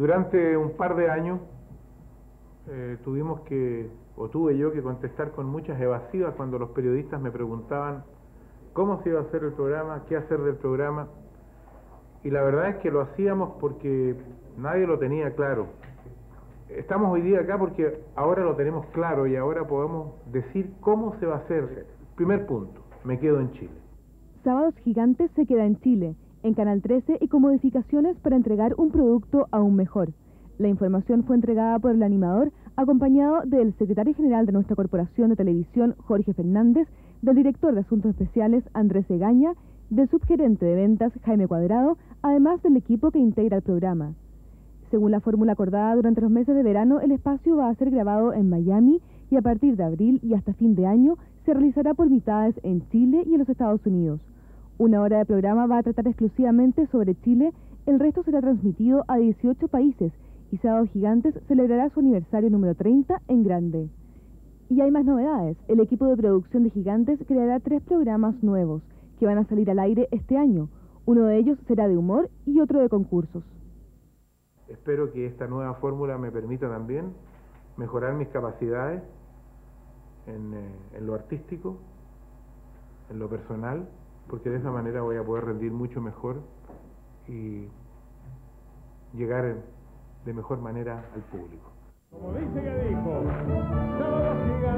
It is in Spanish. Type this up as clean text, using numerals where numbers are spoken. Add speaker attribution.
Speaker 1: Durante un par de años tuve yo que contestar con muchas evasivas cuando los periodistas me preguntaban cómo se iba a hacer el programa, qué hacer del programa, y la verdad es que lo hacíamos porque nadie lo tenía claro. Estamos hoy día acá porque ahora lo tenemos claro y ahora podemos decir cómo se va a hacer. Primer punto, me quedo en Chile.
Speaker 2: Sábados Gigantes se queda en Chile, en Canal 13 y con modificaciones para entregar un producto aún mejor. La información fue entregada por el animador, acompañado del secretario general de nuestra corporación de televisión, Jorge Fernández, del director de Asuntos Especiales, Andrés Egaña, del subgerente de ventas, Jaime Cuadrado, además del equipo que integra el programa. Según la fórmula acordada durante los meses de verano, el espacio va a ser grabado en Miami y a partir de abril y hasta fin de año se realizará por mitades en Chile y en los Estados Unidos. Una hora de programa va a tratar exclusivamente sobre Chile, el resto será transmitido a 18 países y Sábados Gigantes celebrará su aniversario número 30 en grande. Y hay más novedades. El equipo de producción de Gigantes creará 3 programas nuevos que van a salir al aire este año. Uno de ellos será de humor y otro de concursos.
Speaker 1: Espero que esta nueva fórmula me permita también mejorar mis capacidades en lo artístico, en lo personal, porque de esa manera voy a poder rendir mucho mejor y llegar de mejor manera al público.
Speaker 3: Como dice que dijo, Sábados Gigantes.